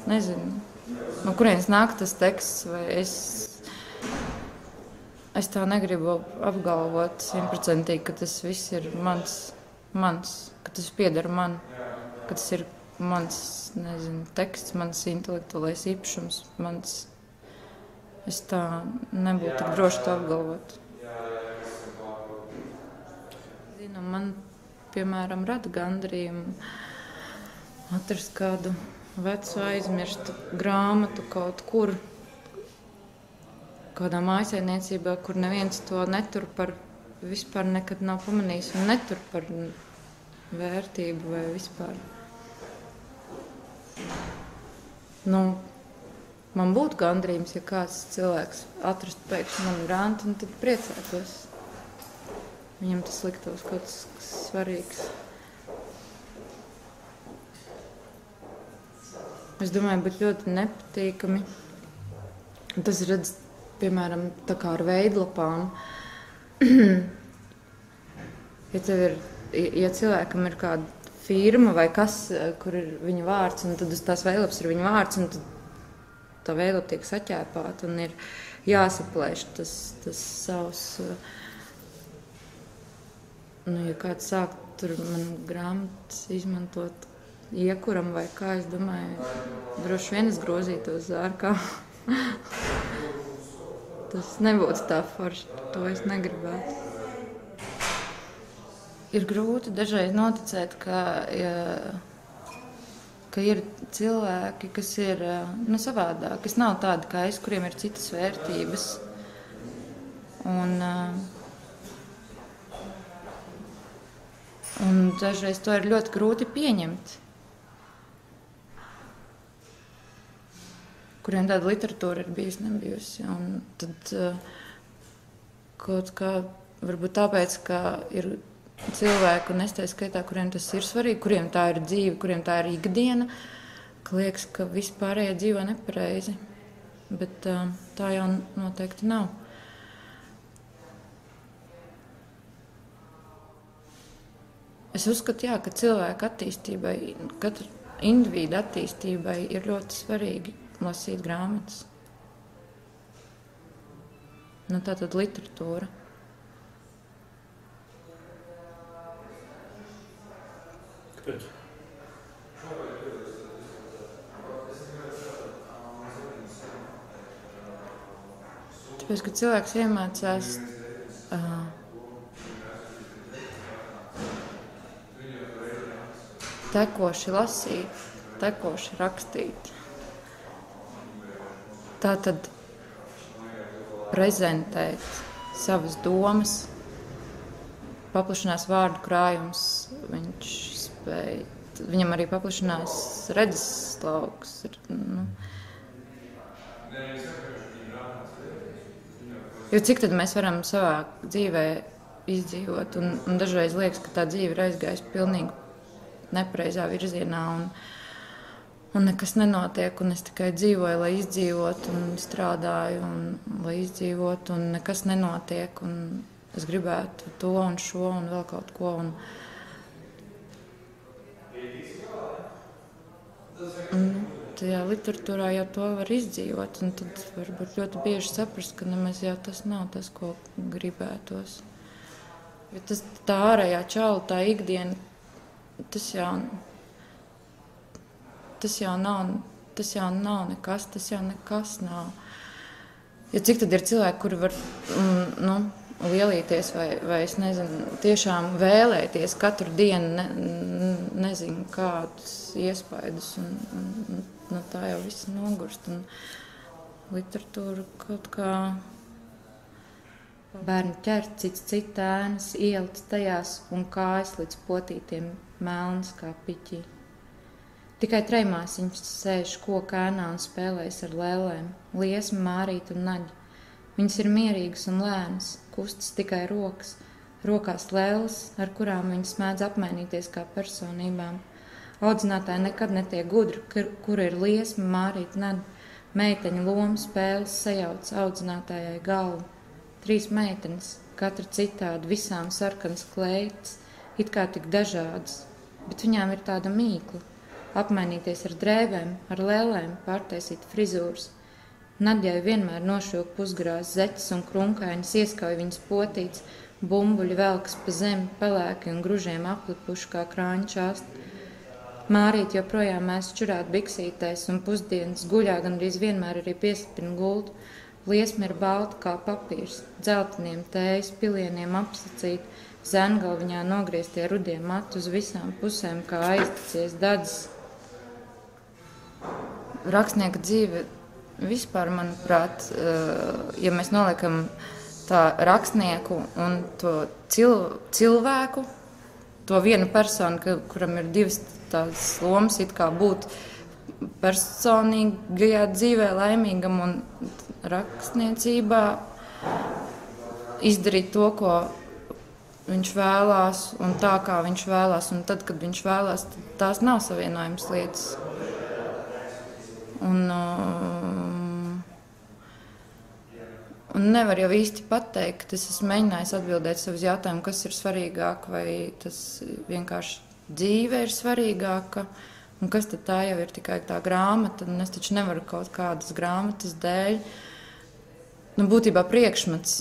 nezinu, no kurienes nāk tas teksts, vai es tā negribu apgalvot 100%, ka tas viss ir mans, ka tas pieder man, ka tas ir mans, nezinu, teksts, mans intelektuālais īpašums, es tā nebūtu tik droši to apgalvot. Zinu, man, piemēram, rada gandarījumu atrast kādu vecu aizmirstu grāmatu kaut kur, kādā mājsaimniecībā, kur neviens to netur par, vispār nekad nav pamanījis un netur par vērtību vai vispār. Nu, man būtu gandarījums, ja kāds cilvēks atrastu pēkšņi manu grāmatu, un tad priecātos. Viņam tas liktos kaut kas svarīgs. Es domāju, būtu ļoti nepatīkami. Tas redz, piemēram, tā kā ar veidlapām. Ja cilvēkam ir kāda firma vai kas, kur ir viņa vārds, un tad uz tās veidlapas ir viņa vārds, un tad tā veidlapa tiek saķēpāta un ir jāsaplēš tas savs. Ja kāds sāk tur man grāmatas izmantot iekuram vai kā, es domāju, droši vien es grozītos zārkā. Tas nebūtu tā forši, to es negribētu. Ir grūti dažreiz noticēt, ka ir cilvēki, kas ir savādāk, kas nav tādi kā es, kuriem ir citas vērtības. Un dažreiz to ir ļoti grūti pieņemt. Kuriem tāda literatūra ir bijusi, nebijusi. Un tad kaut kā, varbūt tāpēc, ka ir cilvēki, un es tā skaitā, kuriem tas ir svarīgi, kuriem tā ir dzīve, kuriem tā ir ikdiena, ka liekas, ka vispārējie dzīvo nepareizi. Bet tā jau noteikti nav. Es uzskatu, jā, ka cilvēka attīstībai, katra individa attīstībai ir ļoti svarīgi lasīt grāmatas. Tātad literatūra. Kāpēc? Tāpēc, ka cilvēks iemācās tekoši lasīt, tekoši rakstīt. Tātad prezentēt savas domas, paplašinās vārdu krājums, viņam arī paplašinās redzes lauks. Jo cik tad mēs varam savā dzīvē izdzīvot, un dažreiz liekas, ka tā dzīve ir aizgājusi pilnīgi nepareizā virzienā, un nekas nenotiek, un es tikai dzīvoju, lai izdzīvotu, un strādāju, lai izdzīvotu, un nekas nenotiek, un es gribētu to un šo, un vēl kaut ko, un tajā literatūrā jau to var izdzīvot, un tad varbūt ļoti bieži saprast, ka nemaz jau tas nav tas, ko gribētos. Jo tā ārējā čaula, tā ikdiena, tas jau nav nekas, tas jau nekas nav. Jo cik tad ir cilvēki, kuri var lielīties vai es nezinu, tiešām vēlēties katru dienu, nezinu, kādus iespaidus, un tā jau viss nogurst. Un literatūra kaut kā bērni ķer cits ēnas, ielic tajās un kājas līdz potītiem melnas kā piķī. Tikai treimāsiņš sēž koka ēnā un spēlējas ar lēlēm, liesma, mārīt un naģi. Viņas ir mierīgas un lēnas, kustas tikai rokas, rokās lēles, ar kurām viņas mēdz apmainīties kā personībām. Audzinātāji nekad netiek gudri, kur ir liesma, mārīt, naģi. Meiteņu lomu spēles sajauc audzinātājai galvu. 3 meitenes, katra citādi, visām sarkanas kleitas, it kā tik dažādas, bet viņām ir tāda mīkla. apmainīties ar drēbēm, ar lēlēm, pārtaisīt frizūras. Nadjai vienmēr nošūk pusgarās zeķes un krunkainis, ieskauj viņas potīts, bumbuļi velkas pa zemi, pelēki un gružiem aplipuši kā krāņu čāsti. Mārīt joprojām mēs čurāt biksītēs un pusdienas guļā gandrīz vienmēr arī piesapina gultu. Liesma ir balta kā papīrs, dzelteniem tējas pilieniem apsacīt, zengalviņā nogrieztie rudie mati uz visām pusēm kā aizticies dadzes. Rakstnieka dzīve vispār, manuprāt, ja mēs noliekam tā rakstnieku un to cilvēku, to vienu personu, kuram ir divas tādas lomas, it kā būt personīgajā dzīvē laimīgam un rakstniecībā izdarīt to, ko viņš vēlās un tā, kā viņš vēlās. Un tad, kad viņš vēlās, tās nav savienojums lietas. Un nevar jau īsti pateikt, es esmu mēģinājis atbildēt savus jautājumus, kas ir svarīgāk, vai tas vienkārši dzīve ir svarīgāka, un kas tad tā jau ir tikai tā grāmata, un es taču nevaru kaut kādas grāmatas dēļ, būtībā priekšmets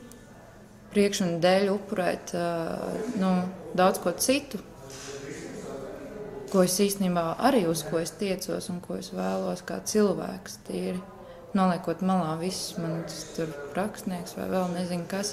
dēļ upurēt daudz ko citu, ko es īstenībā arī uz ko es tiecos un ko es vēlos kā cilvēks tīri. Noliekot malā visus manis tur rakstnieks vai vēl nezinu kas.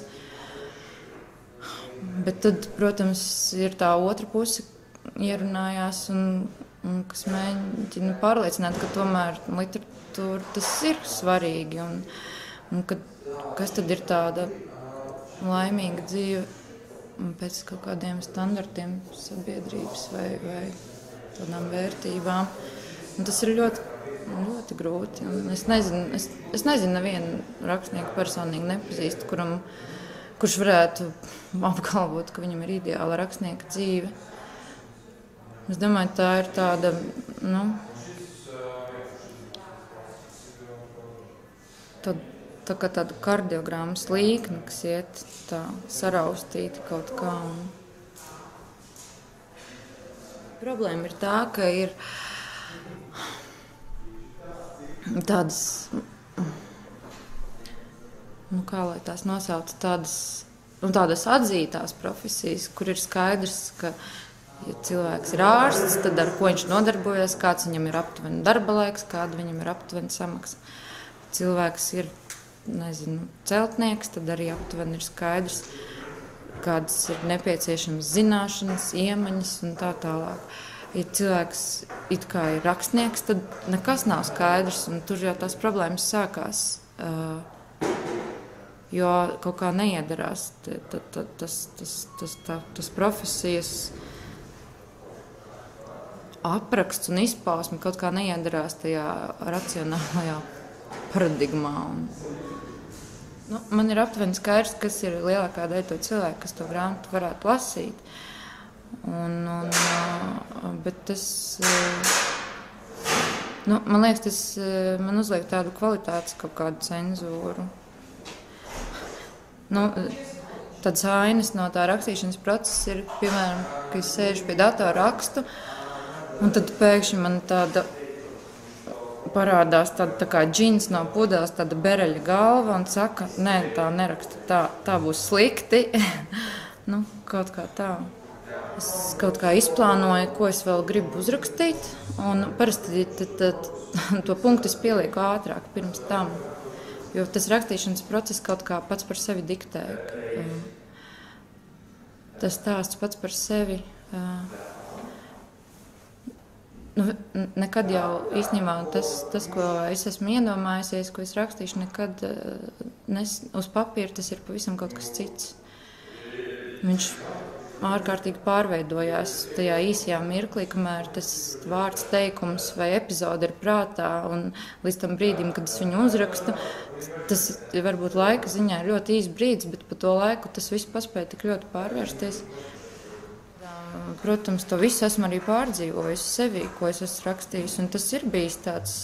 Bet tad, protams, ir tā otra puse ierunājās un kas mēģina pārliecināt, ka tomēr literatūra tas ir svarīgi un kas tad ir tāda laimīga dzīve pēc kaut kādiem standartiem sabiedrības vai tādām vērtībām. Un tas ir ļoti grūti. Un es nezinu nevienu rakstnieku personīgi nepazīstu, kurš varētu apgalvot, ka viņam ir ideāla rakstnieka dzīve. Es domāju, tā ir tāda, tā kā tāda kardiogrammas līkne, kas iet tā saraustīti kaut kā. Problēma ir tā, ka ir tādas, kā lai tās nosauc, tādas atzītās profesijas, kur ir skaidrs, ka, ja cilvēks ir ārsts, tad ar ko viņš nodarbojas, kāds viņam ir aptuveni darba laiks, kāda viņam ir aptuveni samaksa. Cilvēks ir, celtnieks, tad arī aptuveni ir skaidrs, kādas ir nepieciešamas zināšanas, iemaņas un tā tālāk. Ja cilvēks it kā ir rakstnieks, tad nekas nav skaidrs, un tur jau tās problēmas sākās, jo kaut kā neiedarās tas profesijas apraksts un izpausme, kaut kā neiedarās tajā racionālajā paradigmā. Man ir aptuveni skaidrs, kas ir lielākā daļa to cilvēku, kas to grāmatu varētu lasīt. Bet tas, man liekas, tas man uzliek tādu kvalitātes kaut kādu cenzūru. Tādas ainas no tā rakstīšanas procesa ir, piemēram, ka es sēžu pie datora rakstu, un tad pēkšņi man tāda parādās tāda tā kā džins no pudeles, tāda bereļa galva, un saka, nē, tā neraksta, tā būs slikti. Kaut kā tā. Es kaut kā izplānoju, ko es vēl gribu uzrakstīt, un parasti to punktu es pielieku ātrāk pirms tam, jo tas rakstīšanas process kaut kā pats par sevi diktē. Tas stāsts pats par sevi. Nekad jau īstenībā tas, ko es esmu iedomājusies, ko es rakstīšu, nekad uz papīra tas ir pavisam kaut kas cits. Viņš ārkārtīgi pārveidojās tajā īsajā mirklī, kamēr tas vārds, teikums vai epizode ir prātā, un līdz tam brīdim, kad es viņu uzrakstu, tas varbūt laika ziņā ir ļoti īs brīdis, bet pa to laiku tas viss paspēja tik ļoti pārvērsties. Protams, to visu esmu arī pārdzīvojusi sevī, ko es esmu rakstījis, un tas ir bijis tāds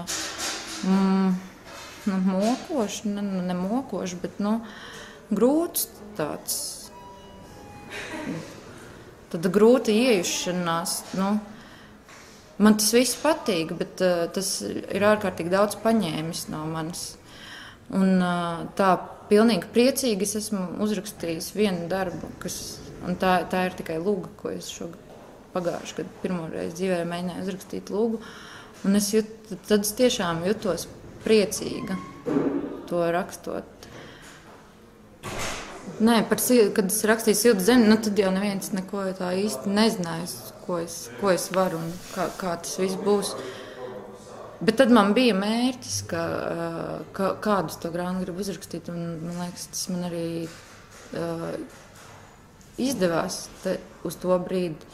mokošs, ne mokošs, bet grūts tāds. Tad grūta iejušanās, Man tas viss patīk, bet tas ir ārkārtīgi daudz paņēmis no manis. Un tā pilnīgi priecīgi es esmu uzrakstījis vienu darbu, un tā ir tikai lūga, ko es pagājušajā gadā pirmo reizi dzīvē mēģināju uzrakstīt lūgu. Un tad es tiešām jutos priecīga to rakstot. Nē, kad es rakstīju Siltu zemi, tad jau neviens neko tā īsti nezināja, ko es varu un kā tas viss būs. Bet tad man bija mērķis, kādus to grāmatu gribu uzrakstīt, un man liekas, tas man arī izdevās uz to brīdi.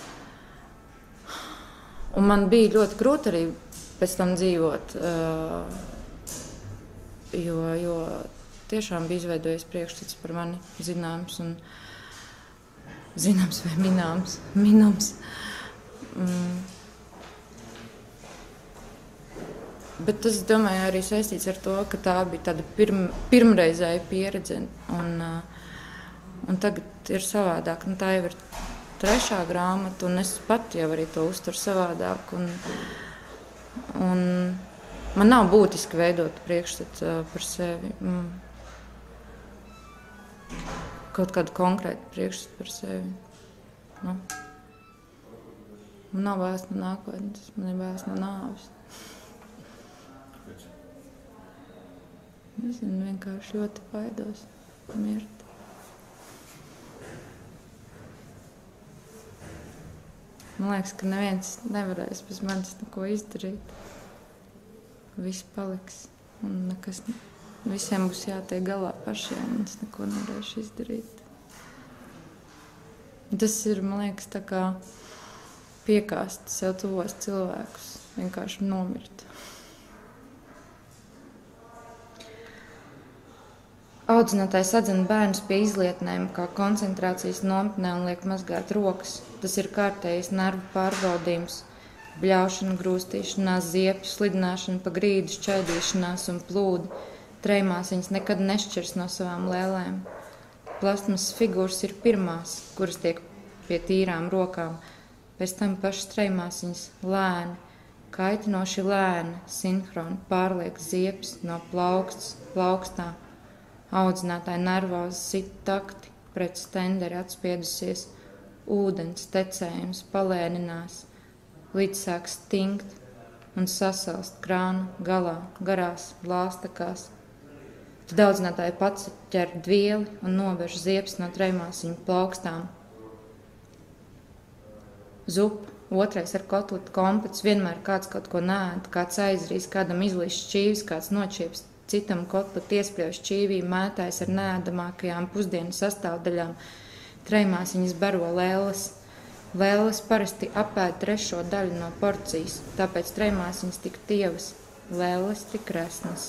Un man bija ļoti grūti arī pēc tam dzīvot, jo tiešām bija izveidojies priekšstats par mani zināms vai minams. Bet tas, domāju, arī saistīts ar to, ka tā bija tāda pirmreizēja pieredze, un tagad ir savādāk. Tā jau ir 3. grāmata, un es pat jau arī to uzturu savādāk. Un man nav būtiski veidot priekšstatu par sevi. Kaut kādu konkrētu priekšstatu par sevi. Man nav bailes no nākotnes, man ir bailes no nāves. Es vienkārši ļoti baidos mirt. Man liekas, ka neviens nevarēs bez manis neko izdarīt. Viss paliks un visiem būs jātiek galā pašiem, un es neko nevarēšu izdarīt. Tas ir, man liekas, tā kā piekāst sev tuvos cilvēkus, vienkārši nomirt. Audzinātājs atzina bērnus pie izlietnēm, kā koncentrācijas nometnē un liek mazgāt rokas. Tas ir kārtējs nervu pārbaudījums, bļaušana, grūstīšanās, ziepju slidināšana pa grīdu, šķaidīšanās un plūdi. Treimāsiņas nekad nešķirs no savām lēlēm. Plasmas figūras ir pirmās, kuras tiek pie tīrām rokām. Pēc tam pašas treimāsiņas lēni, kaitinoši lēni, sinhroni pārliek ziepes no plaukstām. Audzinātāji nervozi sit takti, pret stenderi atspiedusies, ūdens tecējums palēninās, līdz sāk stingt un sasalst krānu galā, garās lāstakās. Tad audzinātāji pats ķer dvieli un novērš ziepes no treimāsiņu plaukstām. Zupa, otrais ar kotletu kompets, vienmēr kāds kaut ko nēd, kāds aizrīs, kādam izlīst šķīvis, kāds nočieps. Citam kotletu iespļauj šķīvī, mētājs ar nēdamākajām pusdienu sastāvdaļām. Treimāsiņas baro lēles. Lēles parasti apēd 3. daļu no porcijas, tāpēc treimāsiņas tik tievas, lēles tik resnas.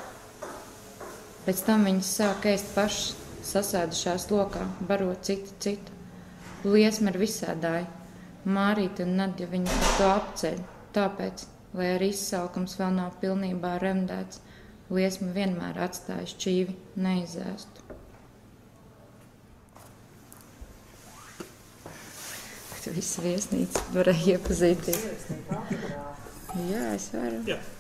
Pēc tam viņas sāk ēst pašas, sasēdušās lokā, barot citu. Liesma ir visādāji. Mārīte un Nadja viņa par to apceļ, tāpēc, lai arī izsalkums vēl nav pilnībā remdēts, liesma vienmēr atstāja šķīvi neizēstu. Visa viesnīca varēja iepazīties. Jā, es varu. Jā.